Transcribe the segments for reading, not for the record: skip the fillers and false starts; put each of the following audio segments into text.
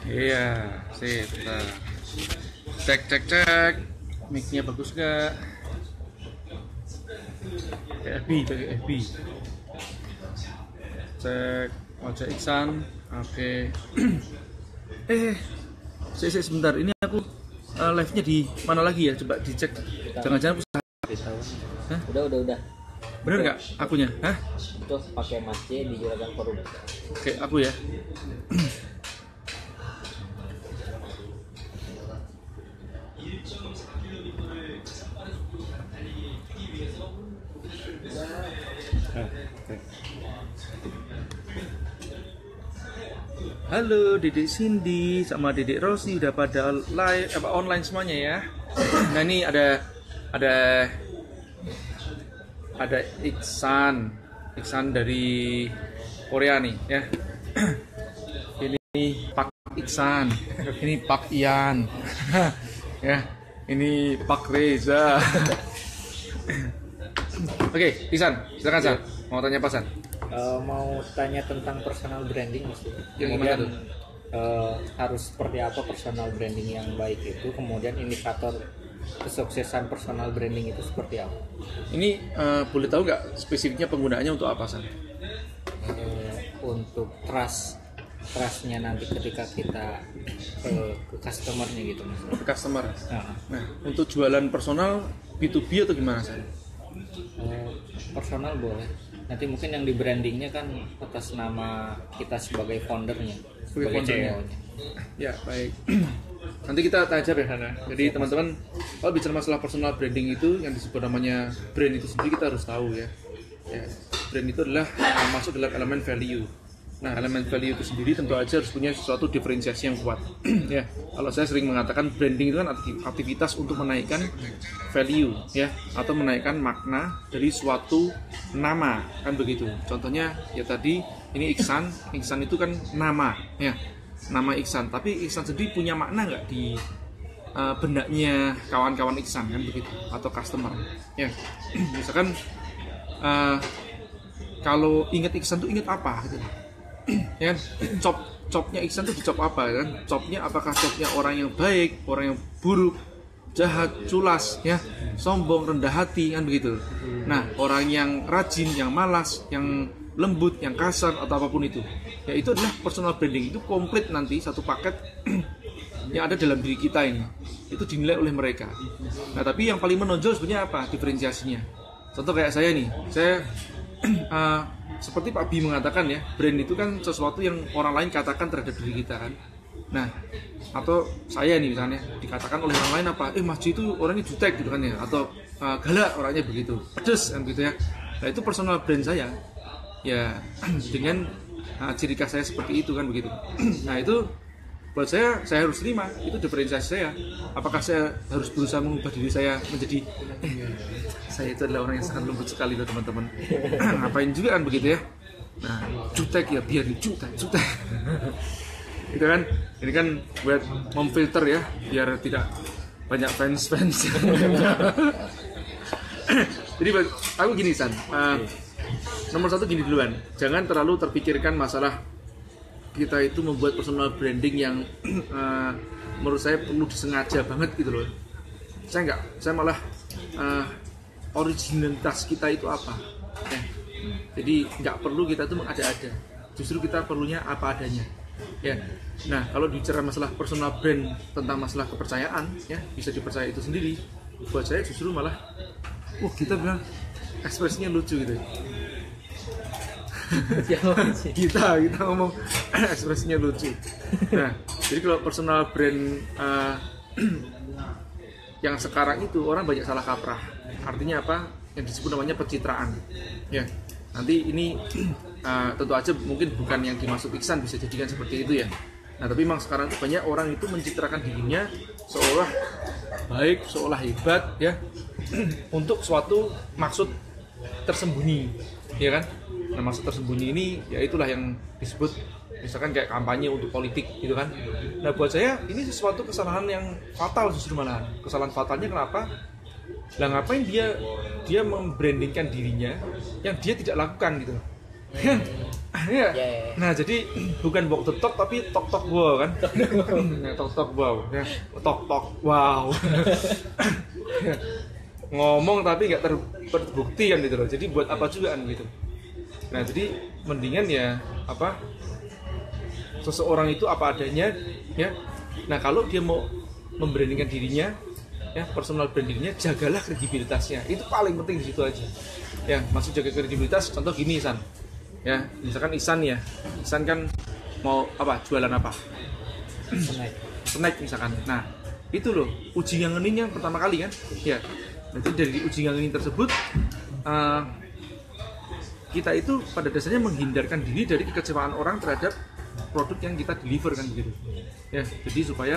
Iya, sip. Nah. Cek cek cek. Mic-nya bagus gak? FB, pakai FB. Cek wajah Iksan. Oke. Sebentar. Ini aku live-nya di mana lagi ya? Coba dicek. Jangan-jangan usaha. Hah? Udah. Bener nggak akunya? Hah? Itu pakai Mas C di Juragan Forum. Oke, aku ya. Halo Dedek Cindy sama Dedek Rosi udah pada live online semuanya ya. Nah ini ada Iksan dari Korea nih ya. Ini Pak Iksan, ini Pak Ian, ya. Ini Pak Reza. Oke, Iksan, silakan San. Mau tanya apa San? Mau tanya tentang personal branding Mas. Yang gimana tuh? Harus seperti apa personal branding yang baik itu, kemudian indikator kesuksesan personal branding itu seperti apa? Ini boleh tahu nggak spesifiknya penggunaannya untuk apa San? Untuk trustnya nanti ketika kita ke customernya gitu Mas. Ke customer. Nah, Nah, untuk jualan personal B2B atau gimana San? personal boleh. Nanti mungkin yang di brandingnya kan atas nama kita sebagai foundernya, sebagai foundernya. CEO-nya. Ya, baik. Nanti kita tanya ya Hana. Jadi teman-teman, kalau bicara masalah personal branding itu yang disebut namanya brand itu sendiri kita harus tahu ya. Ya, brand itu adalah masuk dalam elemen value. Nah, elemen value itu sendiri tentu aja harus punya sesuatu diferensiasi yang kuat. Ya, kalau saya sering mengatakan branding itu kan aktivitas untuk menaikkan value ya, atau menaikkan makna dari suatu nama, kan begitu. Contohnya ya tadi ini Iksan itu kan nama ya. Nama Iksan, tapi Iksan sendiri punya makna nggak di benaknya kawan-kawan Iksan, kan begitu, atau customer ya. Misalkan kalau ingat Iksan tuh ingat apa gitu ya kan? Copnya Iksan tuh dicop apa kan? Copnya apakah copnya orang yang baik, orang yang buruk, jahat, culas ya, sombong, rendah hati, kan begitu. Nah, orang yang rajin, yang malas, yang lembut, yang kasar, atau apapun itu ya, itu adalah personal branding. Itu komplit nanti satu paket yang ada dalam diri kita ini, itu dinilai oleh mereka. Nah, tapi yang paling menonjol sebenarnya apa? Diferensiasinya. Contoh kayak saya nih, saya seperti Pak Bi mengatakan ya, brand itu kan sesuatu yang orang lain katakan terhadap diri kita kan. Nah, atau saya nih misalnya dikatakan oleh orang lain apa? Mas Ji itu orangnya jutek gitu kan ya, atau galak orangnya begitu, pedes kan gitu ya. Nah, itu personal brand saya. Ya, dengan ciri khas saya seperti itu kan begitu. Nah, itu buat saya harus terima, itu diferensiasi saya. Apakah saya harus berusaha mengubah diri saya menjadi saya itu adalah orang yang sangat lembut sekali loh teman-teman. Ngapain juga kan begitu ya. Nah, jutek ya, biar jutek. Itu kan, ini kan buat memfilter ya, biar tidak banyak fans. Jadi aku gini San, nomor satu gini duluan, jangan terlalu terpikirkan masalah kita itu membuat personal branding yang menurut saya perlu disengaja banget gitu loh. Saya malah originalitas kita itu apa ya. Jadi nggak perlu kita itu mengada-ada, justru kita perlunya apa adanya ya. Nah, kalau bicara masalah personal brand tentang masalah kepercayaan ya, bisa dipercaya itu sendiri, buat saya justru malah kita bilang ekspresinya lucu gitu. kita ngomong ekspresinya lucu. Nah, jadi kalau personal brand yang sekarang itu orang banyak salah kaprah. Artinya apa? Yang disebut namanya pencitraan. Ya, nanti ini tentu aja mungkin bukan yang dimaksud Iksan, bisa jadikan seperti itu ya. Nah, tapi memang sekarang itu banyak orang itu mencitrakan dirinya seolah baik, seolah hebat ya, untuk suatu maksud tersembunyi, ya kan? Nah, maksud tersembunyi ini ya itulah yang disebut misalkan kayak kampanye untuk politik gitu kan. Nah, buat saya ini sesuatu kesalahan yang fatal justru malahan. Kesalahan fatalnya kenapa? Lah ngapain dia membrandingkan dirinya yang dia tidak lakukan gitu. Iya. Ya. Nah, jadi bukan walk the talk tapi talk wow kan. Ya, talk wow. Ya, talk wow. Ngomong tapi nggak terbukti kan gitu loh. Jadi buat apa juga kan gitu. Nah, jadi mendingan ya apa? Seseorang itu apa adanya ya. Nah, kalau dia mau membrandingkan dirinya ya, personal brandingnya, jagalah kredibilitasnya. Itu paling penting di situ aja. Ya, maksud jaga kredibilitas contoh gini, San. Ya, misalkan Ihsan kan mau apa? Jualan apa? Snack misalkan. Nah, itu loh uji ngangenin yang pertama kali kan. Ya. Nanti dari uji ngangenin tersebut kita itu pada dasarnya menghindarkan diri dari kekecewaan orang terhadap produk yang kita deliver kan gitu. Ya, jadi supaya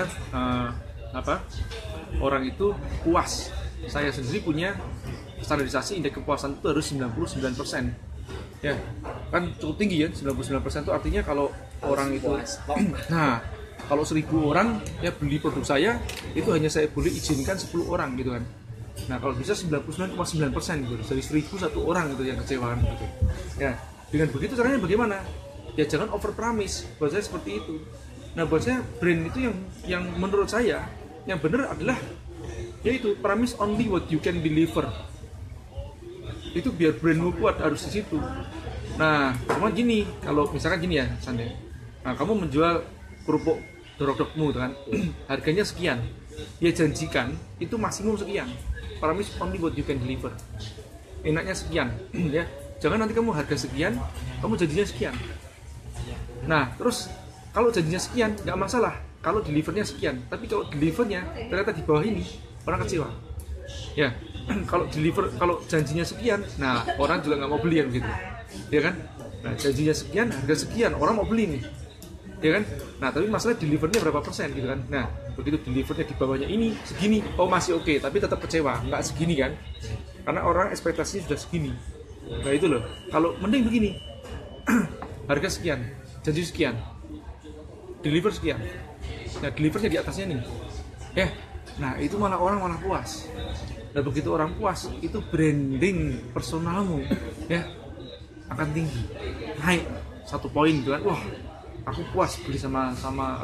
orang itu puas. Saya sendiri punya standarisasi indeks kepuasan itu harus 99%. Ya, kan cukup tinggi ya, 99% itu artinya kalau orang itu nah, kalau 1000 orang ya beli produk saya, itu hanya saya boleh izinkan 10 orang gitu kan. Nah, kalau bisa 99,9% gitu. Dari 1000 satu orang gitu yang kecewa kan gitu. Ya, dengan begitu caranya bagaimana? Ya jangan over promise. Buat saya seperti itu. Nah, buat saya brand itu yang menurut saya yang benar adalah yaitu promise only what you can deliver. Itu biar brandmu kuat harus di situ. Nah, cuma gini, kalau misalkan gini ya, San ya. Nah, kamu menjual kerupuk dorok-dorokmu kan, harganya sekian. Dia janjikan itu maksimum sekian. Promise only what you can deliver. Enaknya sekian, ya. Jangan nanti kamu harga sekian, kamu janjinya sekian. Nah, terus kalau janjinya sekian nggak masalah. Kalau delivernya sekian, tapi kalau delivernya ternyata di bawah ini, orang kecewa. Ya, kalau janjinya sekian, nah orang juga nggak mau beli kan gitu, ya kan? Nah, janjinya sekian, harga sekian, orang mau beli nih, ya kan? Nah, tapi masalah delivernya berapa persen gitu kan? Nah, begitu delivernya di bawahnya ini segini, oh masih oke, tapi tetap kecewa, nggak segini kan? Karena orang ekspektasinya sudah segini. Nah itu loh, kalau mending begini, harga sekian, janji sekian, deliver sekian. Nah, delivernya di atasnya nih, ya. Nah, itu malah orang malah puas. Dan begitu orang puas, itu branding personalmu ya akan tinggi, naik 1 poin gitu kan. Wah, aku puas beli sama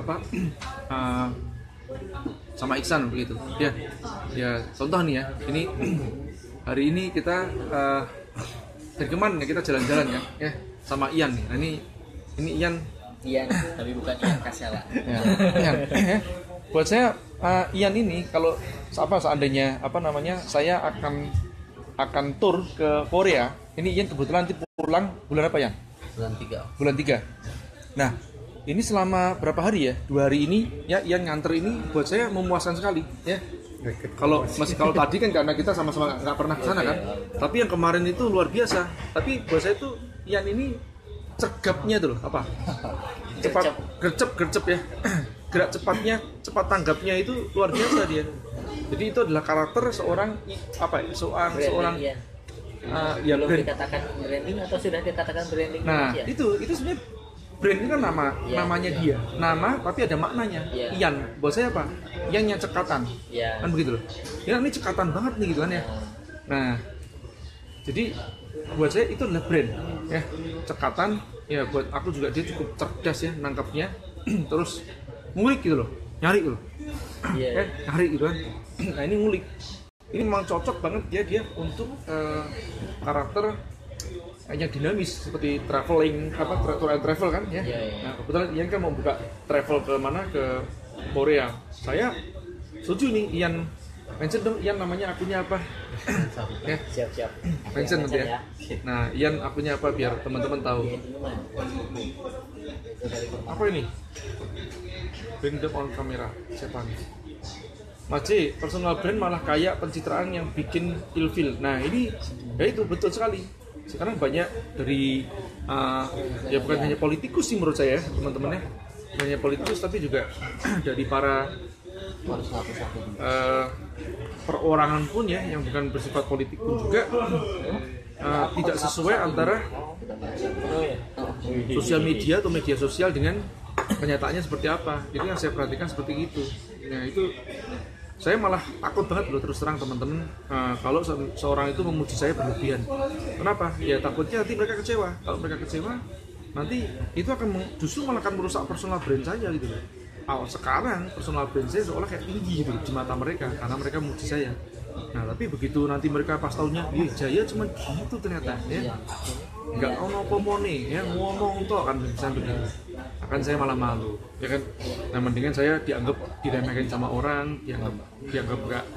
sama Ihsan begitu. Ya contoh nih ya. Ini hari ini kita dari kemarin ya kita jalan-jalan ya sama Ian nih. Nah, ini Ian tapi bukan Ian Kasela. Ya, Ian. Buat saya Ian ini kalau seandainya saya akan tur ke Korea. Ini Ian kebetulan nanti pulang bulan apa, Ian? Bulan 3. Nah, ini selama berapa hari ya? 2 hari ini ya Ian nganter ini buat saya memuaskan sekali ya. Kalau tadi kan karena kita sama-sama nggak pernah ke sana kan. Tapi yang kemarin itu luar biasa. Tapi buat saya tuh Ian ini cergapnya tuh loh, apa? Cepat gercep ya. Gerak cepatnya, cepat tanggapnya itu luar biasa dia. Jadi itu adalah karakter seorang seorang ya belum dikatakan branding atau sudah dikatakan branding. Nah, ya? itu sebenarnya brand itu kan namanya dia. Nama tapi ada maknanya. Ian, buat saya apa? Ian yang cekatan. Kan begitu loh. Ya ini cekatan banget nih gitu kan ya. Nah, jadi buat saya itu adalah brand ya. Cekatan ya, buat aku juga dia cukup cerdas ya nangkapnya. Terus ngulik gitu loh, nyari gitu loh. Nyari gitu kan. Nah, ini ngulik. Ini memang cocok banget dia untuk karakter yang dinamis seperti traveling travel kan ya. Nah, kebetulan Ian kan mau buka travel ke mana, ke Korea. Saya setuju nih Ian mention dong, Ian namanya akunnya apa? Ya. Siap. Mention nanti ya. Nah, Ian akunnya apa biar teman-teman tahu. Apa ini? Bring them on kamera. Siapa nih? Mace, personal brand malah kayak pencitraan yang bikin ilfil. Nah, ini ya itu betul sekali. Sekarang banyak dari ya bukan hanya politikus sih menurut saya teman-teman ya. Bukan hanya politikus tapi juga dari para perorangan pun ya yang bukan bersifat politik pun juga tidak sesuai antara sosial media atau media sosial dengan kenyataannya seperti apa. Jadi yang saya perhatikan seperti itu. Nah, itu saya malah takut banget loh terus terang teman-teman kalau seorang itu memuji saya berlebihan. Kenapa? Ya takutnya nanti mereka kecewa. Kalau mereka kecewa, nanti itu akan justru malah akan merusak personal brand saya gitu loh. Sekarang personal brand saya seolah kayak tinggi gitu di mata mereka karena mereka memuji saya. Nah tapi begitu nanti mereka pas taunya, Jaya cuma gitu ternyata ya, nggak ono nih ya ngomong toh kan bisa begitu, akan saya malah malu ya kan. Nah mendingan saya dianggap diremehkan sama orang, dianggap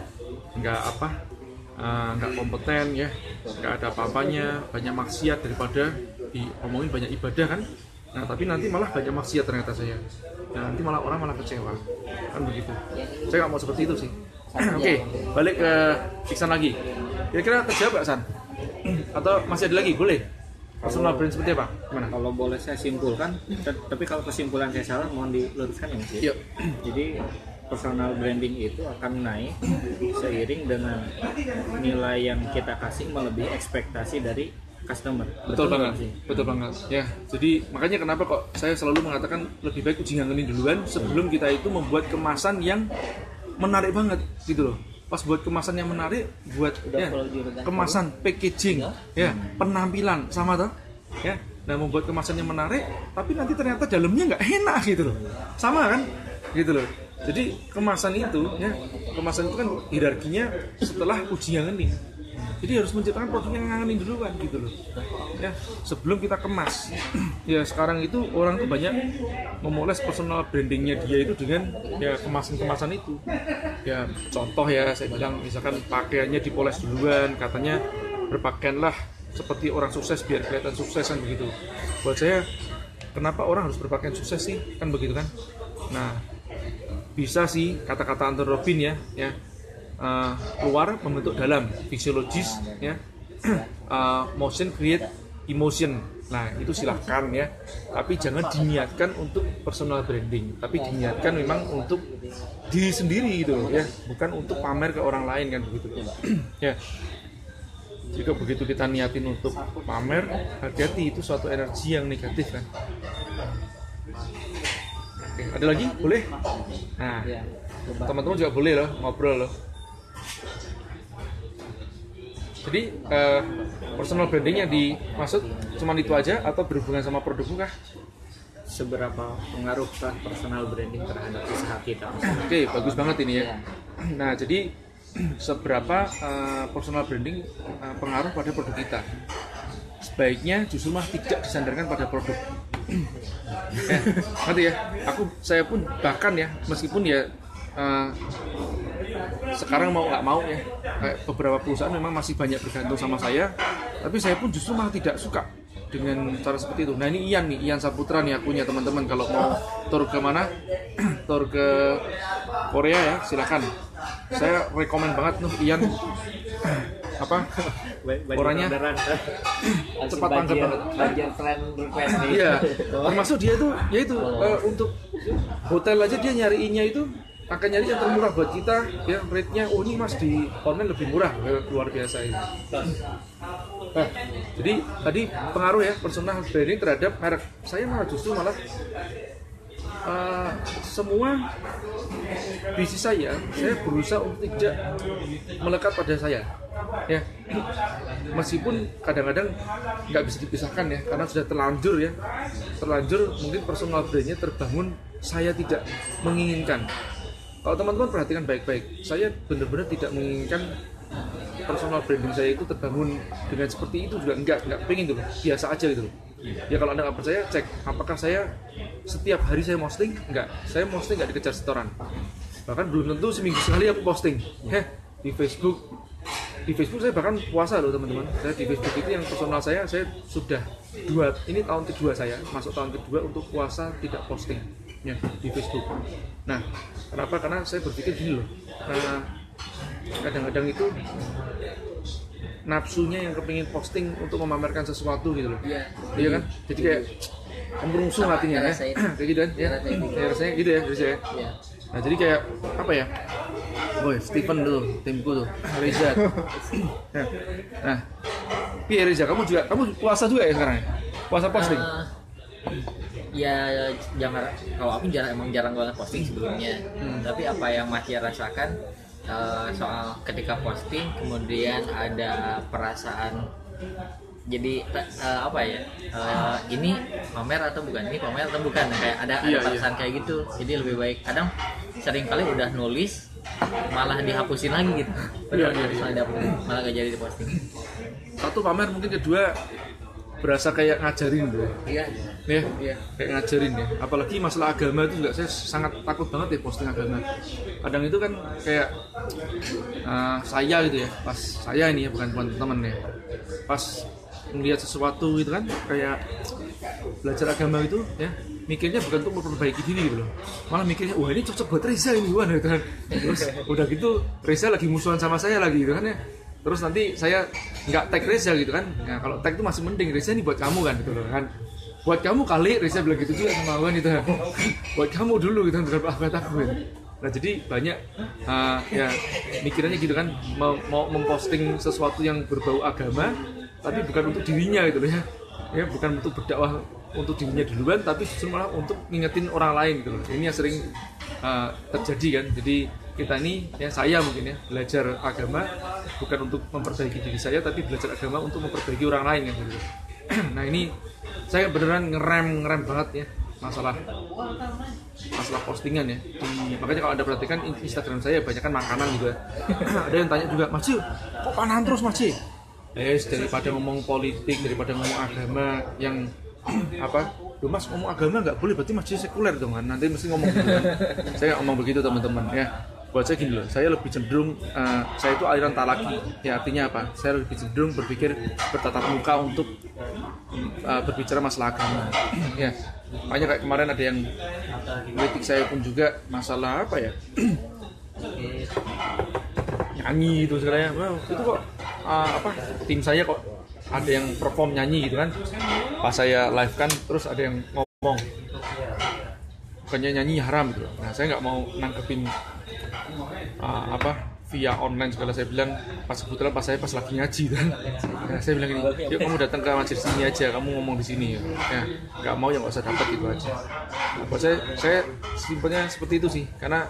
nggak kompeten ya, nggak ada apa-apanya, banyak maksiat daripada diomongin banyak ibadah kan. Nah tapi nanti malah banyak maksiat ternyata saya. Nah nanti malah orang malah kecewa kan begitu. Saya nggak mau seperti itu sih. Oke, balik ke Iksan lagi. Kira-kira terjawab nggak San? Atau masih ada lagi? Boleh. Personal brand seperti apa? Gimana? Kalau boleh saya simpulkan, tapi kalau kesimpulan saya salah mohon diluruskan ya Mas. Yuk. Jadi personal branding itu akan naik seiring dengan nilai yang kita kasih melebihi ekspektasi dari customer. Betul banget. Betul banget. Ya, jadi makanya kenapa kok saya selalu mengatakan lebih baik uji ngangenin duluan sebelum kita itu membuat kemasan yang menarik banget gitu loh. Pas buat kemasan yang menarik, buat ya, kemasan, packaging, ya, penampilan sama toh, ya. Nah membuat kemasan yang menarik, tapi nanti ternyata dalamnya nggak enak gitu loh, sama kan, gitu loh. Jadi kemasan itu, ya, kemasan itu kan hierarkinya setelah uji ngangenin. Jadi harus menciptakan produk yang ngangenin duluan gitu loh, ya, sebelum kita kemas. Ya sekarang itu orang tuh banyak memoles personal brandingnya dia itu dengan ya kemasan-kemasan itu. Ya contoh ya saya bilang misalkan pakaiannya dipoles duluan, katanya berpakaianlah seperti orang sukses biar kelihatan sukses kan begitu. Buat saya kenapa orang harus berpakaian sukses sih kan begitu kan? Nah bisa sih kata-kata Anthony Robbins ya. Keluar membentuk dalam fisiologis ya. Motion create emotion. Nah itu silahkan ya, tapi jangan diniatkan untuk personal branding, tapi diniatkan memang untuk diri sendiri gitu ya, bukan untuk pamer ke orang lain kan begitu ya. Jika begitu kita niatin untuk pamer, hati-hati, itu suatu energi yang negatif kan. Oke, ada lagi? Boleh? Nah teman-teman juga boleh loh ngobrol loh. Jadi personal branding yang dimaksud cuma itu aja atau berhubungan sama produkmu kah? Seberapa pengaruhkah personal branding terhadap usaha kita? Oke, bagus banget ini ya. Nah, jadi seberapa personal branding pengaruh pada produk kita? Sebaiknya justru mah tidak disandarkan pada produk. Ngerti ya? Saya pun bahkan ya, meskipun ya sekarang mau nggak mau ya, kayak beberapa perusahaan memang masih banyak bergantung sama saya, tapi saya pun justru malah tidak suka dengan cara seperti itu. Nah ini Ian Saputra nih akunya teman-teman, kalau mau tour ke mana, tour ke Korea ya silakan. Saya rekomen banget tuh Ian, orangnya cepat tanggap banget. Iya, termasuk dia tuh, yaitu untuk hotel aja dia nyariinnya itu akan nyari yang termurah buat kita ya, rate-nya ini mas di online lebih murah, luar biasa ini. Jadi tadi pengaruh ya personal branding terhadap merek. Saya malah justru semua bisnis saya berusaha untuk tidak melekat pada saya ya, meskipun kadang-kadang nggak bisa dipisahkan ya, karena sudah terlanjur mungkin personal brandnya terbangun saya tidak menginginkan. Kalau teman-teman perhatikan baik-baik, saya benar-benar tidak menginginkan personal branding saya itu terbangun dengan seperti itu juga, enggak pengen gitu, biasa aja gitu. Ya kalau Anda nggak percaya, cek apakah saya setiap hari saya posting? Enggak, saya posting nggak dikejar setoran. Bahkan belum tentu seminggu sekali aku posting. Di Facebook saya bahkan puasa loh teman-teman. Saya di Facebook itu yang personal saya sudah ini tahun kedua saya, masuk tahun kedua untuk puasa tidak posting ya di Facebook. Nah, kenapa? Karena saya berpikir gini loh. Kadang-kadang itu nafsunya yang kepingin posting untuk memamerkan sesuatu gitu loh. Iya kan? Jadi kayak merungsung hatinya ya. Kayak gitu kan? Ya, rasanya gitu ya dari saya. Nah, jadi kayak apa ya? Boy, Steven tuh, timku tuh, Reza. Nah, Reza, kamu puasa juga ya sekarang? Puasa posting? Ya jangan, kalau aku jarang banget posting sebelumnya. Tapi apa yang masih rasakan soal ketika posting kemudian ada perasaan jadi apa ya, ini pamer atau bukan, ini pamer atau bukan, kayak ada perasaan kayak gitu. Jadi lebih baik, kadang sering kali udah nulis malah dihapusin lagi gitu. Malah gak jadi diposting. Satu pamer, mungkin kedua berasa kayak ngajarin bro. Iya. Kayak ngajarin ya. Apalagi masalah agama itu juga saya sangat takut banget ya posting agama. Kadang itu kan kayak saya gitu ya, pas saya ini ya, bukan teman ya, pas melihat sesuatu gitu kan, kayak belajar agama itu ya, mikirnya bukan untuk memperbaiki diri gitu loh, malah mikirnya wah ini cocok buat Reza ini, wah gitu kan. Terus udah gitu Reza lagi musuhan sama saya lagi gitu kan ya. Terus nanti saya nggak tag Reza gitu kan. Nah, kalau tag itu masih mending, Reza ini buat kamu kan gitu loh kan. Buat kamu kali, Reza bilang gitu juga sama Wan gitu. Buat kamu dulu gitu kan, terhadap akhlak aku gitu. Nah jadi banyak ya mikirannya gitu kan, mau memposting sesuatu yang berbau agama tapi bukan untuk dirinya gitu loh ya. Ya bukan untuk berdakwah untuk dirinya duluan, tapi justru malah untuk ngingetin orang lain gitu loh. Ini yang sering terjadi kan. Jadi kita ini ya, saya mungkin ya, belajar agama bukan untuk memperbaiki diri saya, tapi belajar agama untuk memperbaiki orang lain kan gitu. Nah ini saya beneran ngerem banget ya masalah postingan ya. Makanya kalau Anda perhatikan Instagram saya banyak kan makanan juga. Ada yang tanya juga, Mas Ci, kok panahan terus Mas Ci? Daripada ngomong politik, daripada ngomong agama yang apa? Loh Mas, ngomong agama nggak boleh, berarti Mas Ci sekuler dong kan? Nanti mesti ngomong gitu kan. Saya nggak ngomong begitu teman-teman ya. Buat saya gini loh, saya lebih cenderung saya itu aliran talaki. Ya artinya apa? Saya lebih cenderung berpikir bertatap muka untuk berbicara masalah agama. Ya, makanya kayak kemarin ada yang kritik saya pun juga masalah apa ya? Nyanyi gitu sebenarnya. Wow, itu kok tim saya kok ada yang perform nyanyi gitu kan? Pas saya live kan, terus ada yang ngomong bukannya nyanyi haram gitu. Nah, saya nggak mau nangkepin via online segala. Saya bilang pas kebetulan pas lagi ngaji kan, nah, saya bilang gini, yuk kamu datang ke majelis sini aja, kamu ngomong di sini ya, nggak mau yang nggak usah dapat gitu aja. Nah, buat saya simpelnya seperti itu sih, karena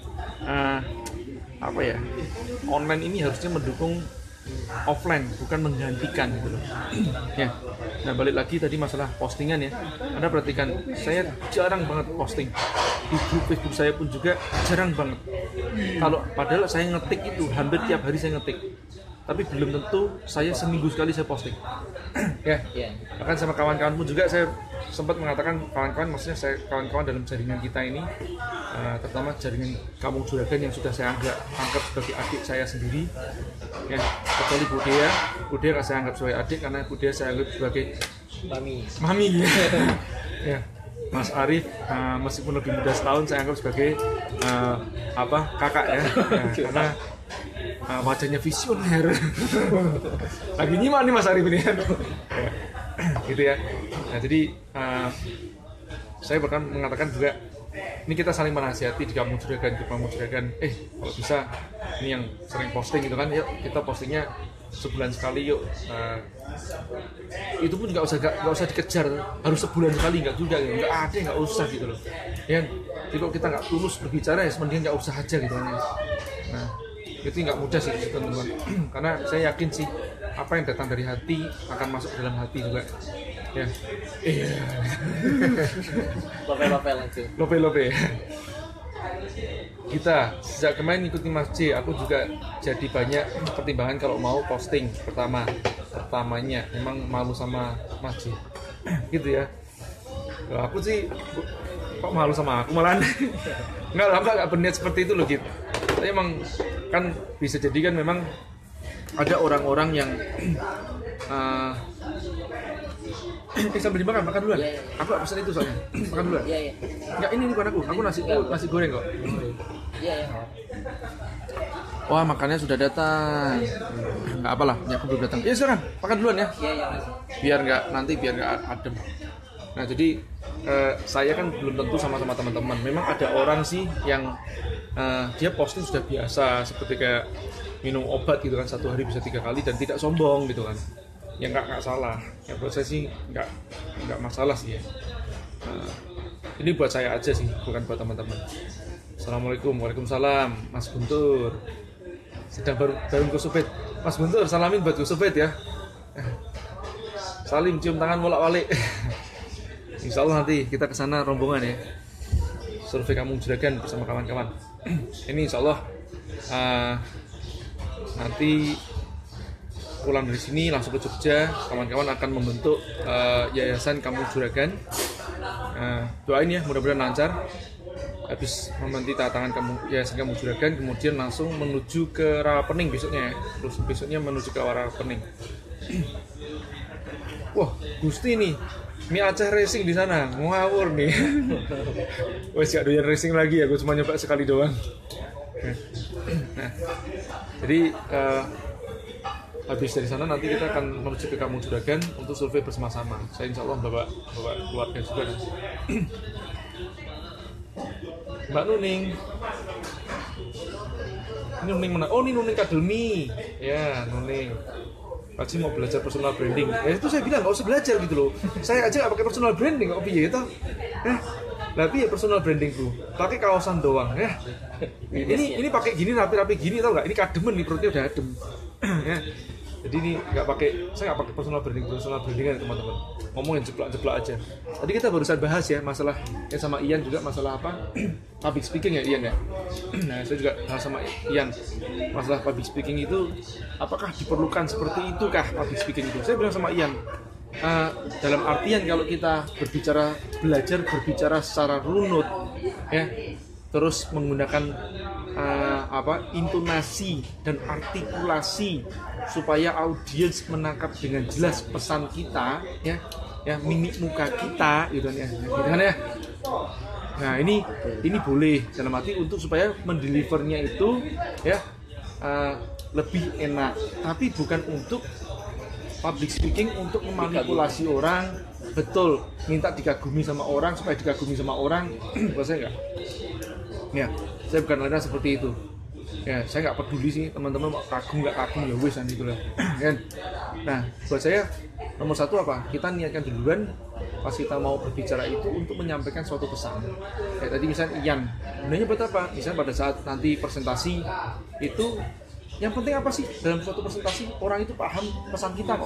online ini harusnya mendukung offline, bukan menggantikan gitu loh. Ya. Nah balik lagi tadi masalah postingan ya. Anda perhatikan, saya jarang banget posting. Di grup Facebook saya pun juga jarang banget. Padahal saya ngetik itu hampir tiap hari saya ngetik. Tapi belum tentu saya seminggu sekali saya posting. Ya. Bahkan sama kawan-kawan pun juga saya sempat mengatakan, kawan-kawan maksudnya saya kawan-kawan dalam jaringan kita ini, terutama jaringan Kampung Juragan yang sudah saya anggap sebagai adik saya sendiri. Ya, kecuali Bu Dea saya anggap sebagai adik, karena Bu Dea saya anggap sebagai mami. Ya. Mas Arif meskipun lebih muda setahun saya anggap sebagai kakak ya. Karena wajahnya visioner. Lagi nyimak nih Mas Arif ini kan. Gitu ya. Nah, jadi saya bahkan mengatakan juga, ini kita saling menasihati di Kampung Juragan, kalau bisa ini yang sering posting gitu kan, yuk kita postingnya sebulan sekali yuk. Itu pun nggak usah dikejar harus sebulan sekali, nggak ada, nggak usah gitu loh ya. Jadi kalau kita nggak tulus berbicara ya mending nggak usah aja gitu kan ya. Nah itu nggak mudah sih teman-teman. Karena saya yakin sih apa yang datang dari hati akan masuk ke dalam hati juga ya. Lope kita sejak kemarin ngikutin Mas C, aku juga jadi banyak pertimbangan kalau mau posting. Pertamanya memang malu sama Mas C gitu ya. Aku sih kok malu sama aku malah nggak berniat seperti itu loh gitu. Tapi emang kan bisa jadi kan memang ada orang-orang yang sambil dimakan, makan duluan. Aku gak pesan itu soalnya. Makan duluan. Enggak, ini bukan aku nasi goreng kok. Wah, makannya sudah datang. Enggak apalah, aku belum datang. Ya silakan, makan duluan ya. Biar enggak adem. Nah, jadi saya kan belum tentu sama-sama teman-teman. Memang ada orang sih yang dia posting sudah biasa, seperti kayak minum obat gitu kan, 1 hari bisa 3 kali dan tidak sombong gitu kan. Ya nggak salah, ya buat saya sih nggak masalah sih ya. Ini buat saya aja sih, bukan buat teman-teman. Assalamualaikum, waalaikumsalam, Mas Guntur. Sedang baru ke Supet, Mas Guntur, salamin buat Supet ya. salim cium tangan bolak-balik. Insya Allah nanti kita ke sana rombongan ya. Survei Kampung Juragan bersama kawan-kawan. Ini insya Allah nanti pulang dari sini langsung ke Jogja, kawan-kawan akan membentuk yayasan Kampung Juragan. Doain ya, mudah-mudahan lancar. Habis memanti tangan yayasan Kampung Juragan, kemudian langsung menuju ke Rawapening besoknya ya. Terus besoknya menuju ke Rawapening. Wah, Gusti nih, ini Aceh Racing di sana, ngawur nih. Wes gak doyan racing lagi, aku cuma nyoba sekali doang. Nah, jadi habis dari sana nanti kita akan menuju ke Kampung Juragan untuk survei bersama-sama. Saya insya Allah bawa keluarga juga. Mbak Nuning, ini Nuning mana? Oh ini Nuning Academy, ya Nuning. Pasti mau belajar personal branding. Itu saya bilang nggak usah belajar gitu loh. Saya aja nggak pakai personal branding, kok piye itu? Tapi ya personal branding tuh, pakai kaosan doang ya. Ini pakai gini rapi-rapi gini tau nggak? Ini kademen nih, perutnya udah adem. Ya. Jadi ini saya nggak pakai personal brandingan teman-teman. Ngomongin jeplak-jeplak aja. Tadi kita barusan bahas ya masalah sama Ian juga masalah apa? Public speaking ya Ian ya. Nah saya juga bahas sama Ian masalah public speaking itu, apakah diperlukan seperti itu kah public speaking itu? Saya bilang sama Ian, dalam artian kalau kita belajar berbicara secara runut ya, terus menggunakan intonasi dan artikulasi supaya audiens menangkap dengan jelas pesan kita ya mimik muka kita gitu kan ya. Nah ini boleh dalam arti untuk supaya mendelivernya itu ya lebih enak, tapi bukan untuk public speaking untuk memanipulasi orang. Betul, minta dikagumi sama orang supaya dikagumi sama orang. Buat saya enggak ya, saya bukan aliran seperti itu ya. Saya nggak peduli sih teman-teman mau kagum nggak kagum ya wes gitu lah kan. Nah buat saya nomor satu apa, kita niatkan duluan pas kita mau berbicara itu untuk menyampaikan suatu pesan. Kayak tadi misalnya Ian, sebenarnya buat apa? Misalnya pada saat nanti presentasi itu yang penting apa sih dalam suatu presentasi, orang itu paham pesan kita kok,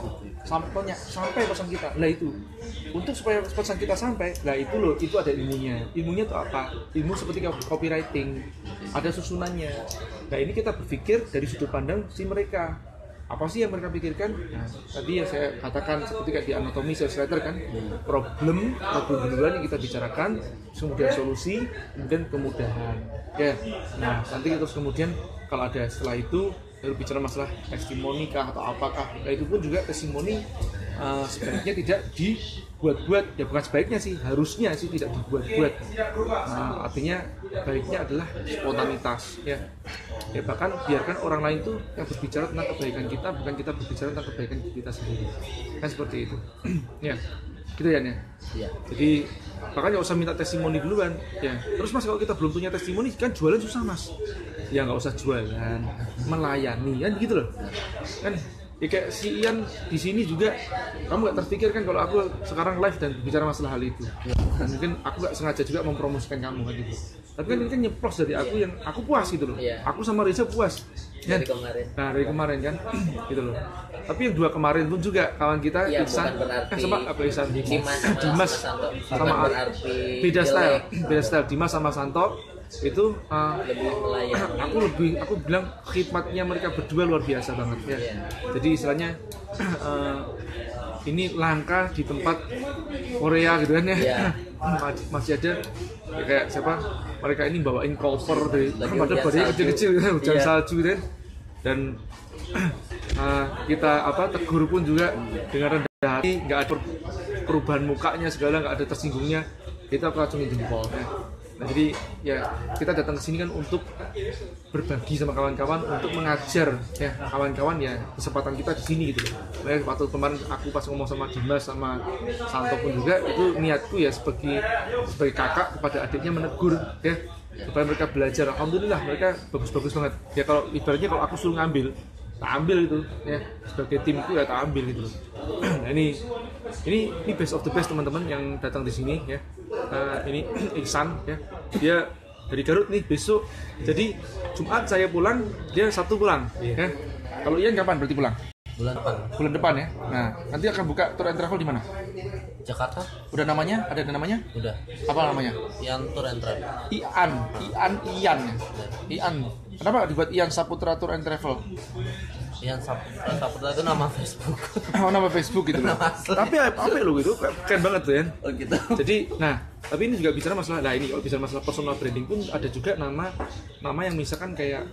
sampai pesan kita. Nah itu untuk supaya pesan kita sampai, nah itu loh, itu ada ilmunya itu apa? Ilmu seperti copywriting, ada susunannya. Nah ini kita berpikir dari sudut pandang si mereka, apa sih yang mereka pikirkan. Nah tadi yang saya katakan seperti kayak di anatomi sales letter kan, problem duluan yang kita bicarakan, kemudian solusi, kemudian kemudahan ya. Nah nanti terus kemudian kalau ada setelah itu baru bicara masalah testimoni kah atau apakah. Nah itu pun juga testimoni sebaiknya tidak dibuat-buat ya, bukan sebaiknya sih, harusnya sih tidak dibuat-buat. Artinya baiknya adalah spontanitas ya. Bahkan biarkan orang lain tuh yang berbicara tentang kebaikan kita, bukan kita berbicara tentang kebaikan kita sendiri, kan seperti itu. Ya gitu ya. Iya. Jadi makanya nggak usah minta testimoni duluan ya. Terus mas kalau kita belum punya testimoni kan jualan susah mas. Ya nggak usah jualan, melayani kan gitu loh. Kan ya kayak si Ian di sini juga, kamu nggak terpikir kan kalau aku sekarang live dan bicara masalah hal itu. Dan mungkin aku nggak sengaja juga mempromosikan kamu kan gitu. Tapi kan ini kan nyeplos dari aku yang aku puas gitu loh. Iya. Aku sama Reza puas. Dari kemarin. Nah dari kemarin kan, gitu loh. Tapi yang dua kemarin pun juga kawan kita ya, Iksan, Iksan Dimas sama beda style. Dimas sama Santo itu lebih melayani. Aku bilang khidmatnya mereka berdua luar biasa banget ya. Jadi istilahnya ini langka di tempat Korea gitu kan ya. Masih ada ya, kayak siapa, mereka ini bawain cover dari padahal badannya kecil-kecil hujan salju kan. Dan kita tegur pun juga dengan rendah hati, nggak ada perubahan mukanya segala, nggak ada tersinggungnya, kita acungin jempol ya. Nah jadi ya kita datang ke sini kan untuk berbagi sama kawan-kawan, untuk mengajar ya kawan-kawan ya, kesempatan kita di sini gitu loh. Nah, waktu kemarin aku pas ngomong sama Dimas sama Santo pun juga itu niatku ya sebagai kakak kepada adiknya menegur ya supaya mereka belajar. Alhamdulillah mereka bagus-bagus banget ya. Kalau ibaratnya kalau aku suruh ngambil, tak ambil itu ya, sebagai timku ya tak ambil gitu loh. Nah ini best of the best teman-teman yang datang di sini ya. Ini Iksan ya, dia dari Garut nih besok. Jadi Jumat saya pulang, dia Sabtu pulang ya. Kalau Ian kapan berarti pulang? Bulan depan ya. Nah, nanti akan buka tour and travel di mana? Jakarta Udah namanya? Ada namanya? udah. Apa namanya? Ian Tour and Travel. Ian ya. Ian. Kenapa dibuat Ian Saputra Tour and Travel? Ian Saputra itu nama Facebook. Oh, nama Facebook gitu. Nama asli. Tapi apa lo gitu? Keren banget tuh ya. Oh gitu. Jadi, nah, tapi ini juga bicara masalah. Nah, ini kalau bicara masalah personal branding pun ada juga nama yang misalkan kayak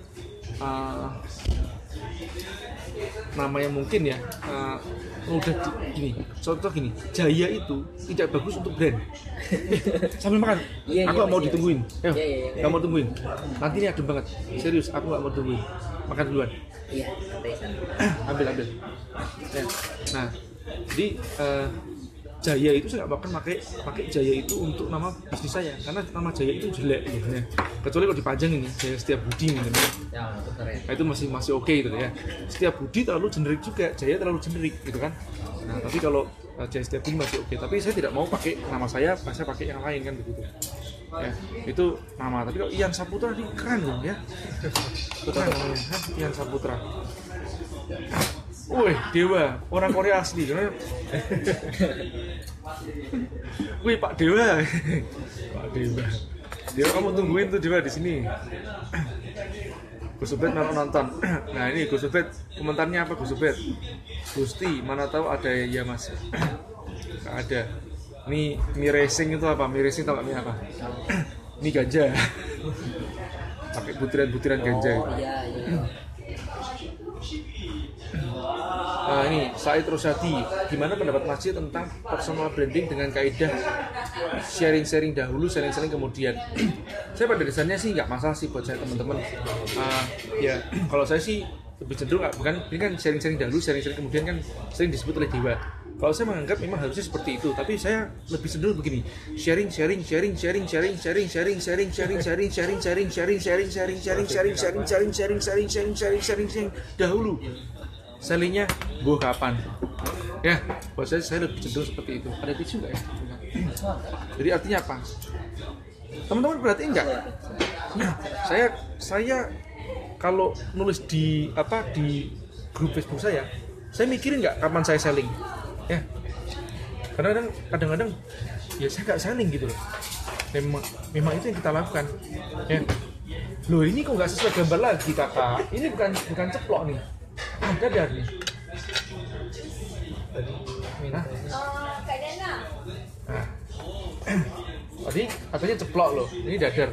nama yang mungkin ya udah gini, contoh gini, Jaya itu tidak bagus untuk brand. Sambil makan, aku gak mau ditungguin. Gak mau tungguin. Nanti ini adem banget, serius, aku gak mau tungguin. Makan duluan. Iya, santai. Ambil. Ya. Nah, jadi Jaya itu saya nggak bahkan pakai Jaya itu untuk nama bisnis saya, karena nama Jaya itu jelek gitu ya. Kecuali kalau dipajang ini Jaya Setiabudi gitu. Ya, itu keren. Nah, itu masih oke gitu ya. Setiabudi terlalu generik juga, Jaya terlalu generik gitu kan. Nah, tapi kalau Jaya Setiabudi masih oke. Tapi saya tidak mau pakai nama saya pakai yang lain kan begitu. Ya, itu nama. Tapi kalau Ian Saputra ini keren loh ya. Keren namanya, Ian Saputra. Wih, Dewa, orang Korea asli kan? Wih, Pak Dewa. Pak Dewa. Dewa, kamu tungguin tuh Dewa di sini. Gus Ubed nonton. Nah, ini Gus Ubed komentarnya apa Gus Ubed? Gusti, mana tahu ada ya Mas. Nggak ada. Ini mie racing itu apa? Mie racing tahu nggak mie apa? Mie ganja. Pakai butiran-butiran ganja. Iya. Ini Said Rosyadi, gimana pendapat Masjid tentang personal branding dengan kaidah sharing dahulu, sharing kemudian? Saya pada dasarnya sih nggak masalah sih buat saya teman-teman. Ya kalau saya sih lebih cenderung bukan ini kan sharing dahulu, sharing kemudian kan sering disebut oleh Dewa. Kalau saya menganggap memang harusnya seperti itu, tapi saya lebih cenderung begini: sharing dahulu. Sellingnya gue kapan? Ya, buat saya lebih cenderung seperti itu. Ada tips juga ya. Jadi artinya apa? Teman-teman perhatiin nggak? Saya kalau nulis di grup Facebook saya mikirin nggak kapan saya selling? Ya, kadang-kadang ya saya nggak selling gitu loh. Memang itu yang kita lakukan. Ya. Loh, ini kok nggak sesuai gambar lagi kakak? Ini bukan ceplok nih. Dadar nih. Nah. Tadi katanya ceplok loh. Ini dadar.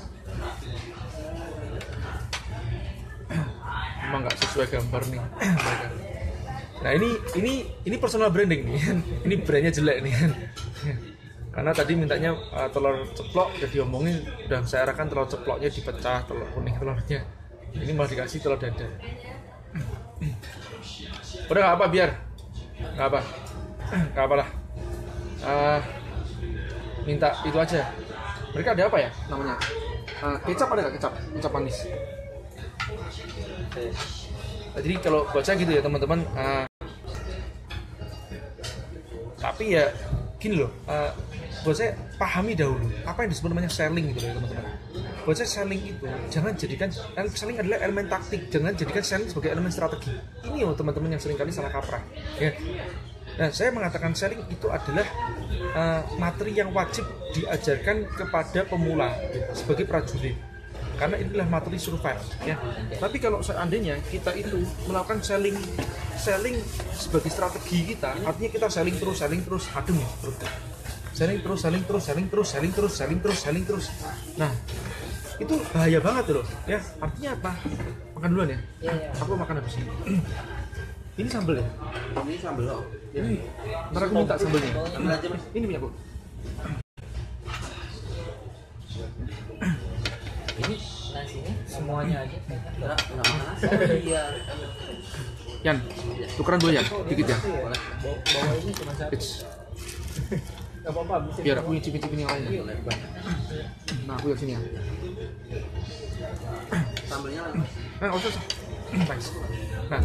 Emang nggak sesuai gambar nih. Nah ini personal branding nih. Ini brandnya jelek nih. Karena tadi mintanya telur ceplok, udah diomongin, udah saya arahkan telur ceploknya dipecah, telur kuning telurnya. Ini malah dikasih telur dadar. Udah nggak apa biar nggak apa lah. Minta itu aja. Mereka ada apa ya namanya? Kecap ada nggak? Kecap manis. Jadi kalau buat saya gitu ya teman-teman. Tapi ya gini loh. Buat saya pahami dahulu apa yang disebut namanya selling gitu ya teman-teman. Buat saya selling itu jangan jadikan selling adalah elemen taktik, jangan jadikan selling sebagai elemen strategi. Ini loh teman-teman yang seringkali salah kaprah. Ya. Nah, saya mengatakan selling itu adalah materi yang wajib diajarkan kepada pemula sebagai prajurit. Karena inilah materi survive, ya. Tapi kalau seandainya kita itu melakukan selling sebagai strategi kita, artinya kita selling terus, adem ya, selling terus. Nah, itu bahaya banget loh, ya. Artinya apa? Makan duluan ya. Aku makan habis ini. Ini sambal ya? Ini sambal loh. Ini, ntar aku minta sambalnya. Ambil aja Mas. Ini punya aku. Ini nasinya semuanya aja. Enggak masalah. Iya. Yan, tukeran dua ya, dikit ya. Bawa ini cuma satu. Gak apa-apa, bisa. Biar aku nyicipin yang lainnya. Nah, aku lihat sini ya. Sambalnya lagi. Nah, nggak usah. Thanks. Nah,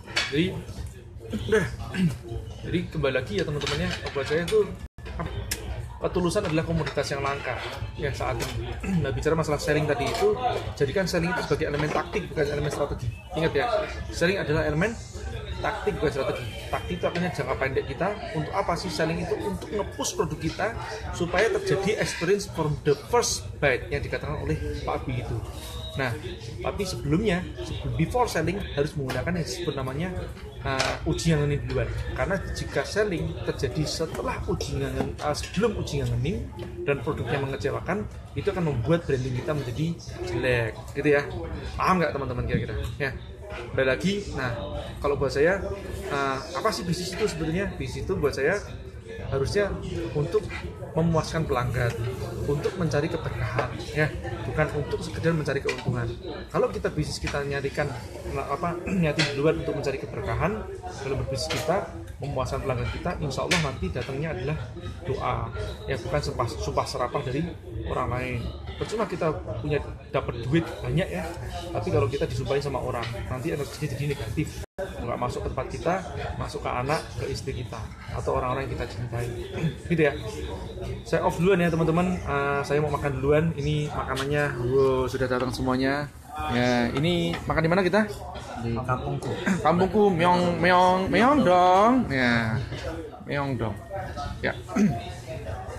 jadi kembali lagi ya teman-temannya, buat saya itu ketulusan adalah komoditas yang langka ya saat ini. Nah, bicara masalah selling tadi itu, jadikan selling itu sebagai elemen taktik bukan elemen strategi. Ingat ya, selling adalah elemen taktik bukan strategi. Taktik itu artinya jangka pendek kita untuk apa sih? Selling itu untuk nge-push produk kita supaya terjadi experience from the first bite yang dikatakan oleh Pak Abi itu. Nah, tapi sebelumnya, before selling harus menggunakan yang disebut namanya uji ngangenin duluan. Karena jika selling terjadi setelah sebelum uji ngangenin dan produknya mengecewakan, itu akan membuat branding kita menjadi jelek, gitu ya. Paham nggak teman-teman kira-kira? Ya. Balik lagi, nah kalau buat saya apa sih bisnis itu sebetulnya? Bisnis itu buat saya harusnya untuk memuaskan pelanggan, untuk mencari keberkahan, ya, bukan untuk sekedar mencari keuntungan. Kalau kita bisnis kita nyarikan niatin duluan untuk mencari keberkahan dalam berbisnis kita, memuaskan pelanggan kita, insya Allah nanti datangnya adalah doa, ya bukan sumpah serapah dari orang lain. Percuma kita punya dapat duit banyak ya, tapi kalau kita disumpahin sama orang, nanti energinya jadi negatif, nggak masuk ke tempat kita, masuk ke anak, ke istri kita, atau orang-orang yang kita cintai. Gitu ya. Saya off duluan ya teman-teman. Saya mau makan duluan. Ini makanannya, wow, sudah datang semuanya. Ya, ini makan di mana kita? Di kampungku. Kampungku, meong dong. Ya, meong dong. Ya.